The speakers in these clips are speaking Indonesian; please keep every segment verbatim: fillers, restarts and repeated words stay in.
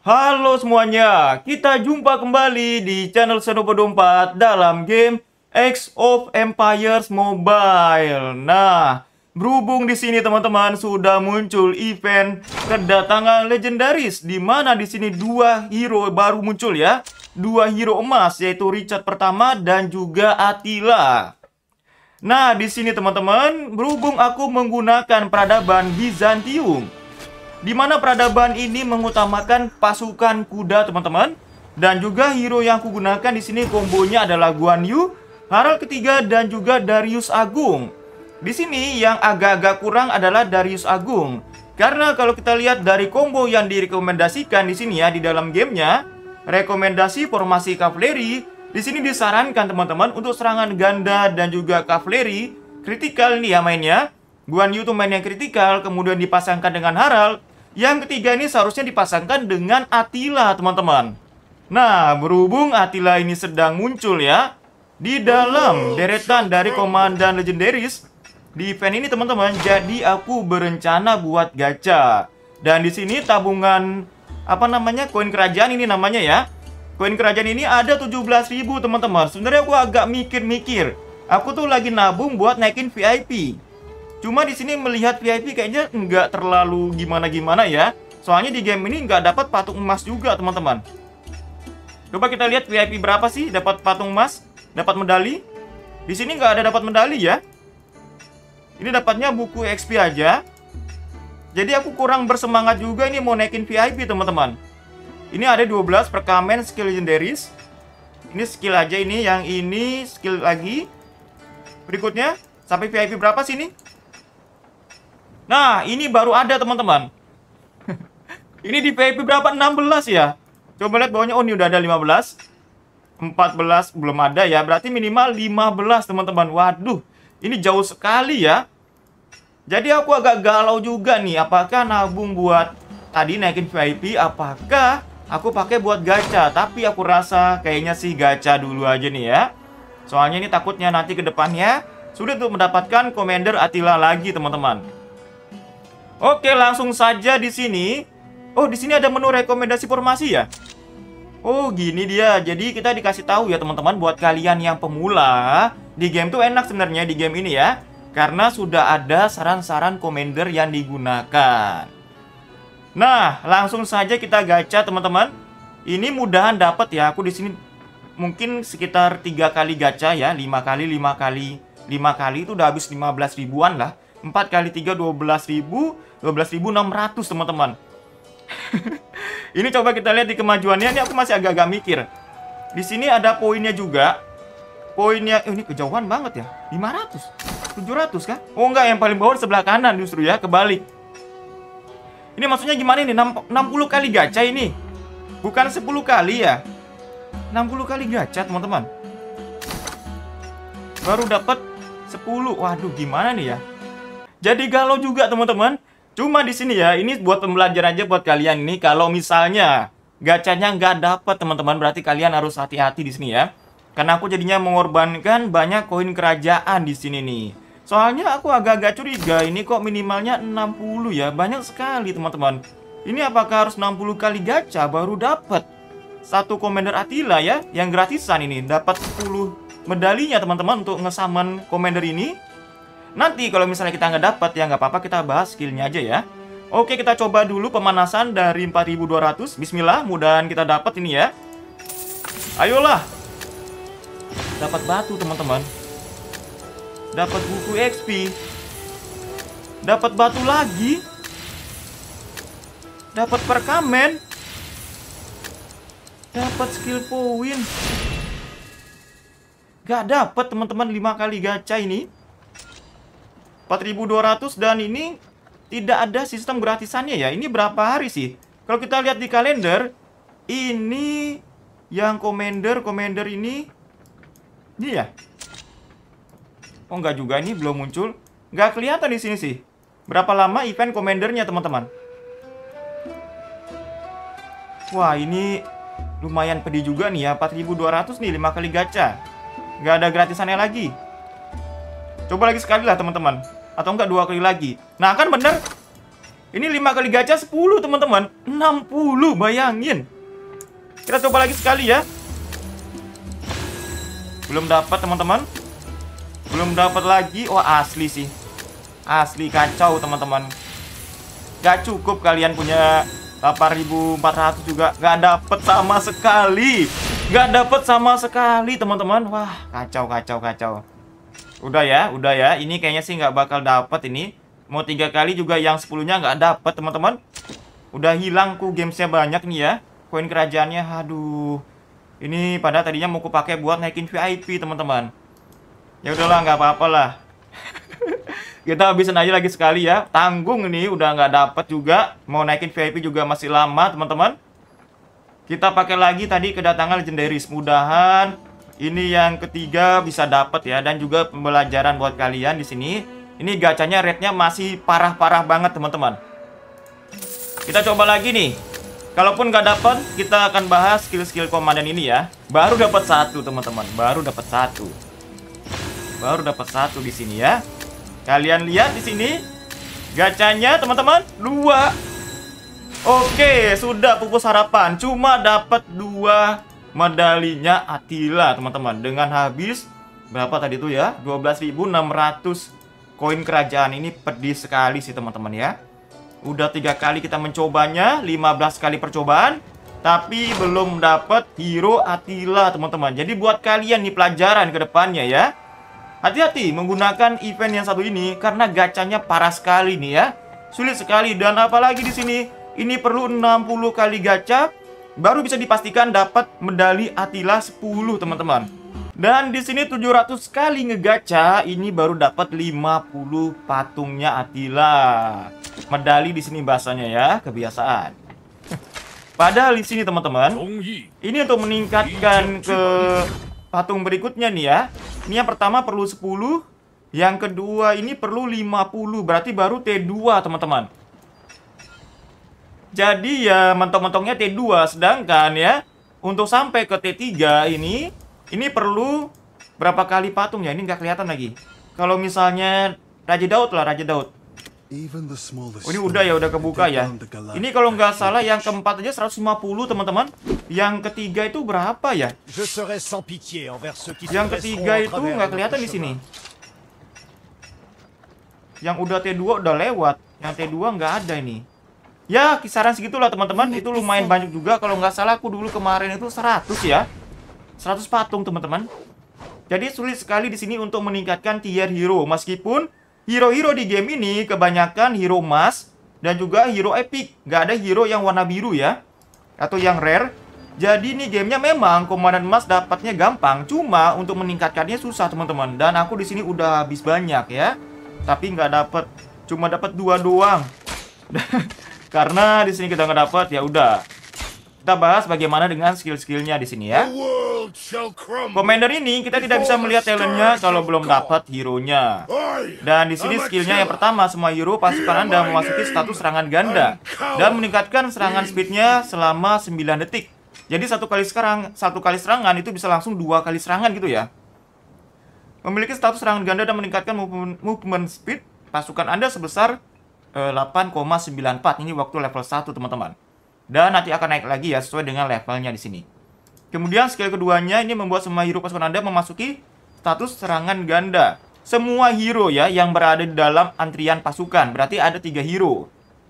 Halo semuanya, kita jumpa kembali di channel Senopo dua puluh empat dalam game Age of Empires Mobile. Nah, berhubung di sini teman-teman sudah muncul event kedatangan legendaris, di mana di sini dua hero baru muncul ya, dua hero emas yaitu Richard pertama dan juga Attila. Nah, di sini teman-teman, berhubung aku menggunakan peradaban Bizantium, di mana peradaban ini mengutamakan pasukan kuda, teman-teman. Dan juga hero yang kugunakan di sini kombonya adalah Guan Yu, Harald ketiga dan juga Darius Agung. Di sini yang agak-agak kurang adalah Darius Agung. Karena kalau kita lihat dari combo yang direkomendasikan di sini ya di dalam gamenya, rekomendasi formasi kavaleri, di sini disarankan teman-teman untuk serangan ganda dan juga kavaleri kritikal nih ya mainnya. Guan Yu tuh main yang kritikal, kemudian dipasangkan dengan Harald. Yang ketiga ini seharusnya dipasangkan dengan Attila, teman-teman. Nah, berhubung Attila ini sedang muncul ya di dalam deretan dari komandan legendaris di event ini, teman-teman. Jadi aku berencana buat gacha. Dan di sini tabungan apa namanya? Koin kerajaan ini namanya ya. Koin kerajaan ini ada tujuh belas ribu, teman-teman. Sebenarnya aku agak mikir-mikir. Aku tuh lagi nabung buat naikin V I P. Cuma di sini melihat V I P kayaknya nggak terlalu gimana-gimana ya. Soalnya di game ini nggak dapat patung emas juga, teman-teman. Coba kita lihat V I P berapa sih dapat patung emas, dapat medali. Di sini nggak ada dapat medali ya. Ini dapatnya buku X P aja. Jadi aku kurang bersemangat juga ini mau naikin V I P, teman-teman. Ini ada dua belas perkamen skill legendaris. Ini skill aja ini, yang ini skill lagi. Berikutnya sampai V I P berapa sih ini? Nah, ini baru ada, teman-teman. Ini di V I P berapa? enam belas ya. Coba lihat bawahnya. Oh, ini udah ada lima belas. empat belas belum ada ya. Berarti minimal lima belas, teman-teman. Waduh, ini jauh sekali ya. Jadi aku agak galau juga nih. Apakah nabung buat tadi naikin V I P? Apakah aku pakai buat gacha? Tapi aku rasa kayaknya sih gacha dulu aja nih ya. Soalnya ini takutnya nanti ke depannya sulit untuk mendapatkan Commander Attila lagi, teman-teman. Oke, langsung saja di sini. Oh, di sini ada menu rekomendasi formasi ya. Oh, gini dia. Jadi kita dikasih tahu ya, teman-teman, buat kalian yang pemula, di game tuh enak sebenarnya di game ini ya. Karena sudah ada saran-saran commander yang digunakan. Nah, langsung saja kita gacha, teman-teman. Ini mudahan dapat ya. Aku di sini mungkin sekitar tiga kali gacha ya, lima kali, lima kali, lima kali itu udah habis lima belas ribuan lah. empat kali tiga, dua belas ribu, dua belas ribu enam ratus, teman-teman. Ini coba kita lihat di kemajuannya. Ini aku masih agak-agak mikir. Di sini ada poinnya juga. Poinnya, oh, ini kejauhan banget ya. lima ratus, tujuh ratus kah? Oh enggak, yang paling bawah sebelah kanan justru ya, kebalik. Ini maksudnya gimana ini? enam puluh kali gacha ini. Bukan sepuluh kali ya. enam puluh kali gacha, teman-teman. Baru dapat sepuluh. Waduh, gimana nih ya? Jadi galau juga, teman-teman. Cuma di sini ya, ini buat pembelajaran aja buat kalian ini. Kalau misalnya gacanya nggak dapat, teman-teman, berarti kalian harus hati-hati di sini ya. Karena aku jadinya mengorbankan banyak koin kerajaan di sini nih. Soalnya aku agak-agak curiga, ini kok minimalnya enam puluh ya. Banyak sekali, teman-teman. Ini apakah harus enam puluh kali gacha baru dapat satu Commander Attila ya, yang gratisan ini. Dapat sepuluh medalinya, teman-teman, untuk ngesaman Commander ini. Nanti kalau misalnya kita nggak dapat ya nggak apa-apa, kita bahas skillnya aja ya. Oke, kita coba dulu pemanasan dari empat ribu dua ratus. Bismillah, mudahan kita dapat ini ya. Ayolah. Dapat batu, teman-teman. Dapat buku X P. Dapat batu lagi. Dapat perkamen. Dapat skill point. Gak dapat, teman-teman, lima kali gacha ini. empat ribu dua ratus dan ini tidak ada sistem gratisannya ya. Ini berapa hari sih? Kalau kita lihat di kalender, ini yang commander, commander ini ini ya. Oh enggak juga, ini belum muncul. Nggak kelihatan di sini sih. Berapa lama event commandernya, teman-teman? Wah, ini lumayan pedih juga nih ya. empat ribu dua ratus nih, lima kali gacha. Nggak ada gratisannya lagi. Coba lagi sekali lah, teman-teman. Atau enggak dua kali lagi. Nah, kan bener. Ini lima kali gacha sepuluh, teman-teman. enam puluh, bayangin. Kita coba lagi sekali ya. Belum dapat, teman-teman. Belum dapat lagi. Wah, asli sih. Asli kacau, teman-teman. Gak cukup kalian punya delapan ribu empat ratus juga. Gak dapet sama sekali. Gak dapet sama sekali, teman-teman. Wah, kacau, kacau, kacau. Udah ya, udah ya. Ini kayaknya sih nggak bakal dapet ini. Mau tiga kali juga yang sepuluhnya nggak dapet, teman-teman. Udah hilang ku gamesnya banyak nih ya. Koin kerajaannya, aduh. Ini pada tadinya mau ku pakai buat naikin V I P, teman-teman. Ya udahlah, nggak apa-apa lah. Kita habisin aja lagi sekali ya. Tanggung nih, udah nggak dapet juga. Mau naikin V I P juga masih lama, teman-teman. Kita pakai lagi tadi kedatangan legendaris. Mudahan ini yang ketiga bisa dapet ya. Dan juga pembelajaran buat kalian di sini. Ini gacanya rate-nya masih parah-parah banget, teman-teman. Kita coba lagi nih. Kalaupun nggak dapat, kita akan bahas skill-skill komandan ini ya. Baru dapat satu, teman-teman. Baru dapat satu. Baru dapat satu di sini ya. Kalian lihat di sini gacanya, teman-teman, dua. Oke, sudah pupus harapan. Cuma dapat dua medalinya Attila, teman-teman. Dengan habis berapa tadi tuh ya? dua belas ribu enam ratus koin kerajaan. Ini pedih sekali sih, teman-teman ya. Udah tiga kali kita mencobanya, lima belas kali percobaan, tapi belum dapat hero Attila, teman-teman. Jadi buat kalian nih pelajaran ke depannya ya. Hati-hati menggunakan event yang satu ini karena gacanya parah sekali nih ya. Sulit sekali, dan apalagi di sini ini perlu enam puluh kali gacha baru bisa dipastikan dapat medali Attila sepuluh, teman-teman. Dan di sini tujuh ratus kali ngegacha ini baru dapat lima puluh patungnya Attila. Medali di sini bahasanya ya, kebiasaan. Padahal di sini, teman-teman, ini untuk meningkatkan ke patung berikutnya nih ya. Ini yang pertama perlu sepuluh, yang kedua ini perlu lima puluh, berarti baru T dua, teman-teman. Jadi ya mentok-mentoknya T dua, sedangkan ya untuk sampai ke T tiga ini ini perlu berapa kali patung ya? Ini nggak kelihatan lagi. Kalau misalnya Raja Daud lah, Raja Daud. Oh, ini udah ya, udah kebuka ya. Ini kalau nggak salah yang keempat aja seratus lima puluh, teman-teman. Yang ketiga itu berapa ya? Yang ketiga itu nggak kelihatan di sini. Yang udah T dua udah lewat. Yang T dua nggak ada ini. Ya, kisaran segitulah, teman-teman. Itu lumayan banyak juga. Kalau nggak salah aku dulu kemarin itu seratus ya. seratus patung, teman-teman. Jadi sulit sekali di sini untuk meningkatkan tier hero. Meskipun hero-hero di game ini kebanyakan hero emas dan juga hero epic. Nggak ada hero yang warna biru ya, atau yang rare. Jadi ini gamenya memang komandan emas dapatnya gampang. Cuma untuk meningkatkannya susah, teman-teman. Dan aku di sini udah habis banyak ya. Tapi nggak dapat, cuma dapat dua doang. Karena di sini kita nggak dapat, ya udah. Kita bahas bagaimana dengan skill-skillnya di sini ya. Commander ini kita tidak bisa melihat talentnya kalau belum dapat hero-nya. Dan di sini skillnya yang pertama, semua hero pasukan Anda memasuki status serangan ganda dan meningkatkan serangan speednya selama sembilan detik. Jadi satu kali sekarang satu kali serangan itu bisa langsung dua kali serangan gitu ya. Memiliki status serangan ganda dan meningkatkan movement, movement speed pasukan Anda sebesar eh, delapan koma sembilan empat. Ini waktu level satu, teman-teman. Dan nanti akan naik lagi ya sesuai dengan levelnya di sini. Kemudian skill keduanya ini membuat semua hero pasukan Anda memasuki status serangan ganda. Semua hero ya yang berada di dalam antrian pasukan. Berarti ada tiga hero.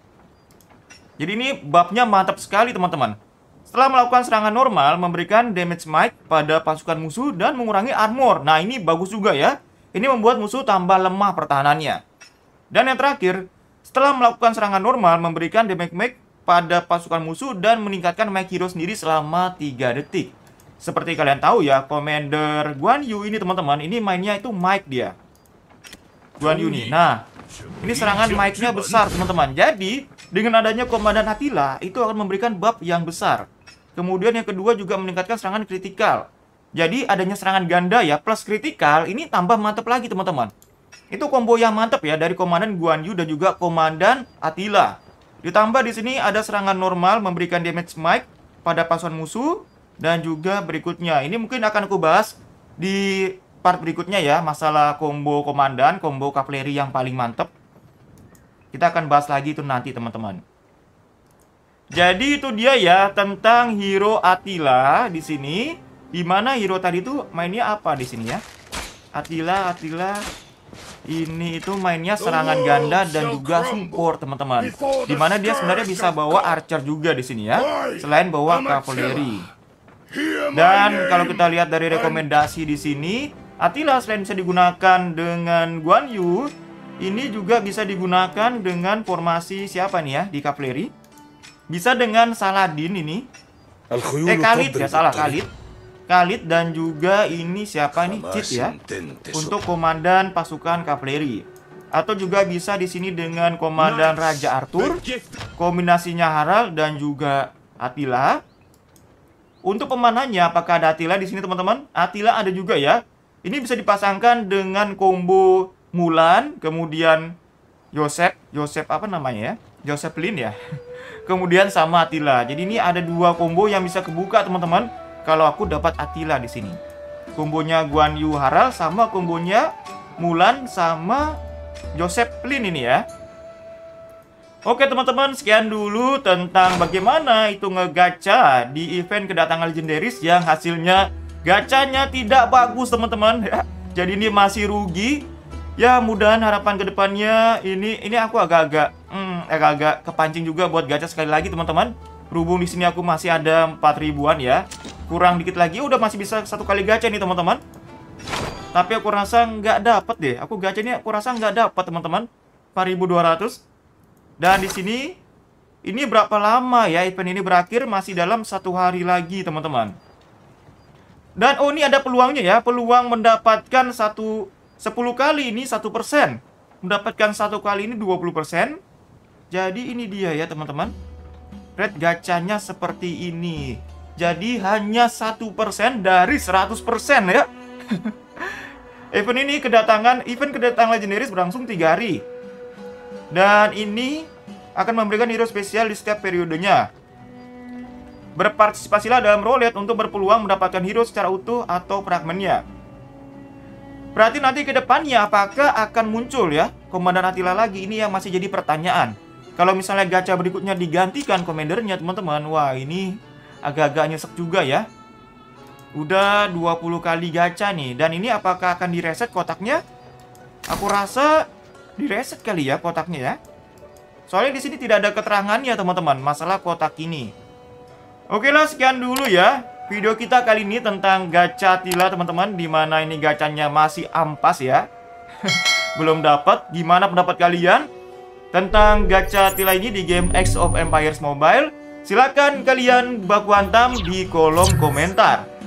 Jadi ini buffnya mantap sekali, teman-teman. Setelah melakukan serangan normal, memberikan damage smite pada pasukan musuh dan mengurangi armor. Nah, ini bagus juga ya. Ini membuat musuh tambah lemah pertahanannya. Dan yang terakhir, setelah melakukan serangan normal, memberikan damage make pada pasukan musuh dan meningkatkan Mike Hero sendiri selama tiga detik. Seperti kalian tahu ya, Commander Guan Yu ini, teman-teman, ini mainnya itu Mike dia. Guan Yu nih. Nah, ini serangan Mike-nya besar, teman-teman. Jadi, dengan adanya Komandan Attila, itu akan memberikan buff yang besar. Kemudian yang kedua juga meningkatkan serangan kritikal. Jadi, adanya serangan ganda ya, plus kritikal, ini tambah mantap lagi, teman-teman. Itu combo yang mantap ya, dari Komandan Guan Yu dan juga Komandan Attila. Ditambah di sini ada serangan normal memberikan damage smite pada pasukan musuh dan juga berikutnya. Ini mungkin akan aku bahas di part berikutnya ya, masalah combo komandan, combo kavaleri yang paling mantap. Kita akan bahas lagi itu nanti teman-teman. Jadi itu dia ya tentang hero Attila di sini. Di mana hero tadi itu mainnya apa di sini ya? Attila, Attila. Ini itu mainnya serangan ganda dan juga support teman-teman. Di mana dia sebenarnya bisa bawa archer juga di sini ya. Selain bawa cavalry. Dan kalau kita lihat dari rekomendasi di sini, Attila selain bisa digunakan dengan Guan Yu, ini juga bisa digunakan dengan formasi siapa nih ya di cavalry? Bisa dengan Saladin ini. Eh Khalid ya, salah Khalid. Khalid dan juga ini siapa nih? Cid ya. Untuk komandan pasukan cavalry. Atau juga bisa di sini dengan komandan Raja Arthur, kombinasinya Harald dan juga Attila. Untuk pemanahnya apakah ada Attila di sini teman-teman? Attila ada juga ya. Ini bisa dipasangkan dengan combo Mulan, kemudian Joseph, Joseph apa namanya ya? Josephine ya. Kemudian sama Attila. Jadi ini ada dua combo yang bisa kebuka teman-teman. Kalau aku dapat Attila di sini. Kombonya Guan Yu Harald sama kombonya Mulan sama Josephine ini ya. Oke teman-teman, sekian dulu tentang bagaimana itu ngegacha di event kedatangan legendaris yang hasilnya gacanya tidak bagus teman-teman ya. Jadi ini masih rugi. Ya mudahan harapan kedepannya ini ini aku agak-agak hmm, agak-agak kepancing juga buat gacha sekali lagi teman-teman. Berhubung di sini aku masih ada empat ribuan ya. Kurang dikit lagi udah masih bisa satu kali gacha nih teman-teman. Tapi aku rasa nggak dapet deh. Aku gacha ini aku rasa nggak dapet teman-teman. empat ribu dua ratus. Dan di sini ini berapa lama ya event ini berakhir? Masih dalam satu hari lagi teman-teman. Dan oh ini ada peluangnya ya. Peluang mendapatkan satu sepuluh kali ini satu persen. Mendapatkan satu kali ini dua puluh persen. Jadi ini dia ya teman-teman. Rate gacanya seperti ini. Jadi hanya satu persen dari seratus persen ya. Event ini kedatangan event kedatangan legendaris berlangsung tiga hari. Dan ini akan memberikan hero spesial di setiap periodenya. Berpartisipasilah dalam roulette untuk berpeluang mendapatkan hero secara utuh atau fragmennya. Berarti nanti ke depannya apakah akan muncul ya Komandan Attila lagi? Ini yang masih jadi pertanyaan. Kalau misalnya gacha berikutnya digantikan komandernya teman-teman, wah ini agak-agak nyesek juga ya. Udah dua puluh kali gacha nih. Dan ini apakah akan direset kotaknya? Aku rasa direset kali ya kotaknya ya. Soalnya di sini tidak ada keterangannya teman-teman masalah kotak ini. Oke lah, sekian dulu ya video kita kali ini tentang gacha Attila teman-teman. Dimana ini gacanya masih ampas ya. Belum dapat. Gimana pendapat kalian tentang gacha Attila ini di game Age of Empires Mobile? Silakan kalian baku hantam di kolom komentar.